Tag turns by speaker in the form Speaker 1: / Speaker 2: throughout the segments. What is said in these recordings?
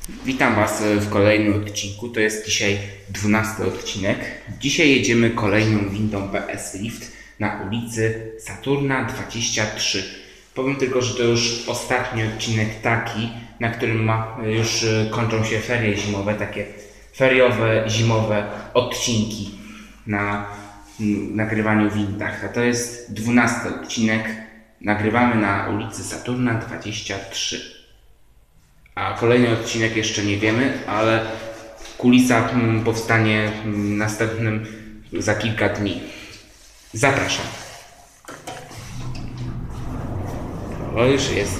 Speaker 1: Witam Was w kolejnym odcinku. To jest dzisiaj 12 odcinek. Dzisiaj jedziemy kolejną windą BS Lift na ulicy Saturna 23. Powiem tylko, że to już ostatni odcinek taki, na którym już kończą się ferie zimowe, takie feriowe, zimowe odcinki na nagrywaniu windach. A to jest 12 odcinek. Nagrywamy na ulicy Saturna 23. A kolejny odcinek jeszcze nie wiemy, ale kulisa powstanie następnym za kilka dni. Zapraszam. O, już jest.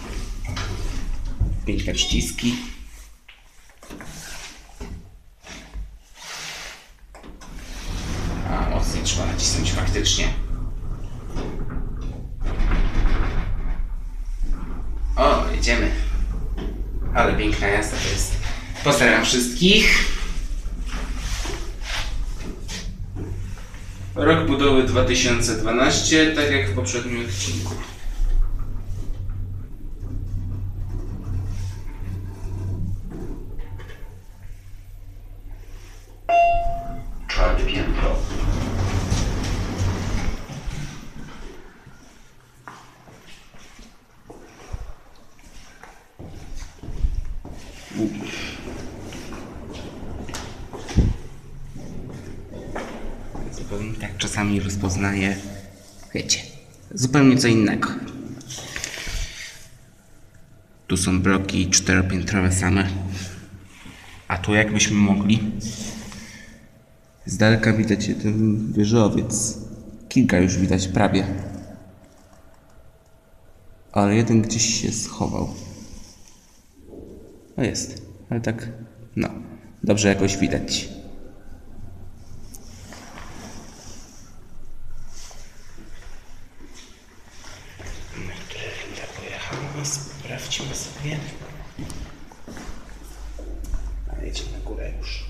Speaker 1: Piękne przyciski. A mocniej trzeba nacisnąć faktycznie. O, jedziemy. Ale piękna jazda to jest. Pozdrawiam wszystkich. Rok budowy 2012, tak jak w poprzednim odcinku. Czwarte piętro. Zupełnie tak czasami rozpoznaję, wiecie, zupełnie co innego. Tu są bloki czteropiętrowe same, a tu jakbyśmy mogli. Z daleka widać ten wieżowiec, kilka już widać prawie, ale jeden gdzieś się schował. No jest, ale tak, no, dobrze jakoś widać. Która winda pojechała? Sprawdźmy sobie. A jedziemy na górę już.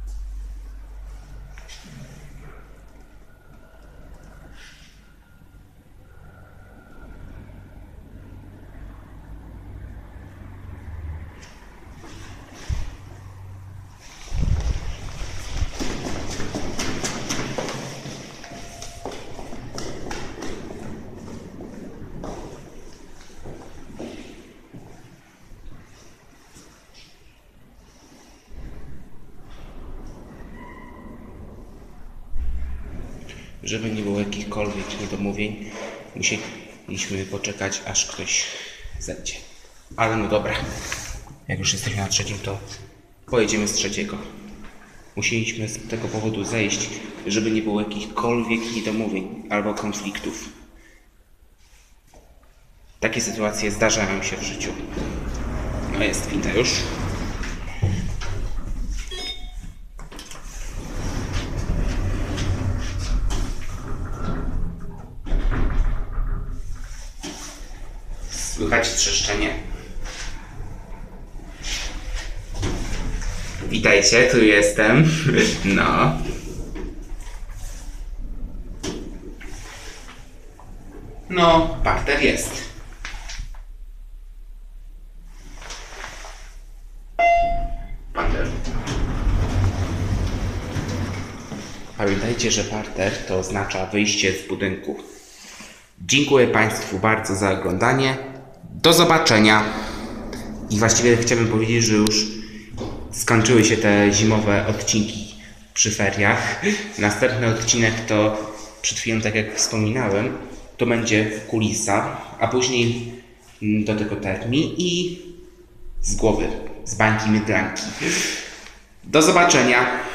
Speaker 1: Żeby nie było jakichkolwiek niedomówień, musieliśmy poczekać, aż ktoś zejdzie. Ale no dobra, jak już jesteśmy na trzecim, to pojedziemy z trzeciego. Musieliśmy z tego powodu zejść, żeby nie było jakichkolwiek niedomówień albo konfliktów. Takie sytuacje zdarzają się w życiu. No jest winda już. Słychać trzeszczenie. Witajcie, tu jestem. No. No, parter jest. Parter. Pamiętajcie, że parter to oznacza wyjście z budynku. Dziękuję Państwu bardzo za oglądanie. Do zobaczenia. I właściwie chciałbym powiedzieć, że już skończyły się te zimowe odcinki przy feriach. Następny odcinek to, przed chwilą tak jak wspominałem, to będzie kulisa, a później do tego termin i z głowy, z bańki mydlanki. Do zobaczenia.